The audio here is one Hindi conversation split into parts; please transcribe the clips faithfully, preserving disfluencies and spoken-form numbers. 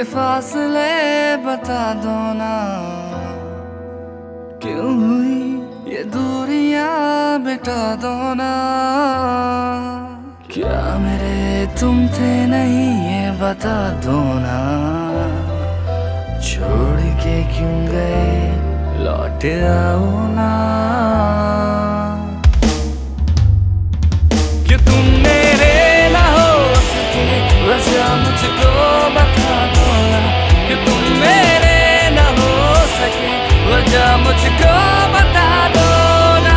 फासले बता दो ना, क्यों हुई ये दूरियां मिटा दो ना। क्या मेरे तुम थे नहीं ये बता दो ना, छोड़ के क्यों गए लौट आओ ना। कि तुम मेरे ना हो सके वजह मुझको बता दो ना, कि तुम मेरे ना हो सके वजह मुझको बता दो ना।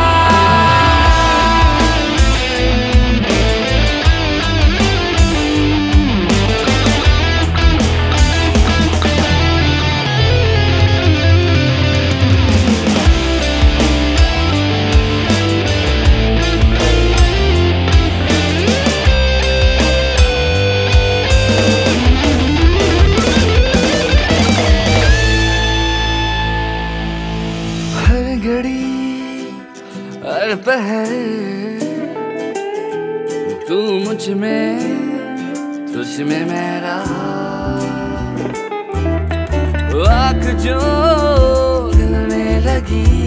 हर पहर तू मुझ में तुझ में मेरा, आँख जो दिल में लगी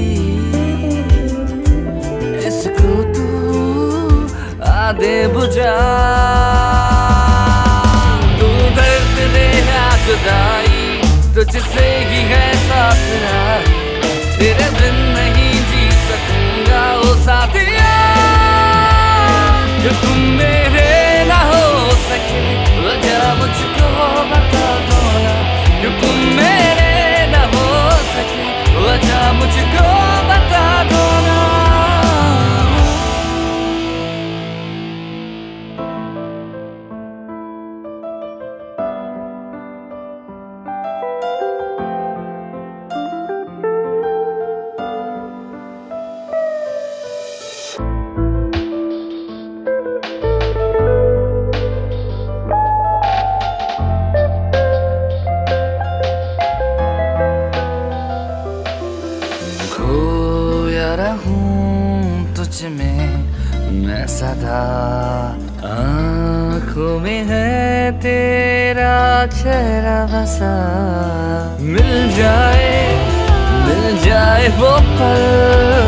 इसको तू आधे बुझा। तू दर्द दे या जुदाई तुझसे ही है सांस आई, तेरे बिन नहीं जी सकूंगा ओ साथिया। जो तुम मेरे ना हो सके वजह मुझको बता दो ना, जो तुम मेरे ना हो सके वजह मुझको बता दो ना। रहूं तुझ में मैं सदा, आँखों में है तेरा चेहरा बसा। मिल जाए मिल जाए वो पल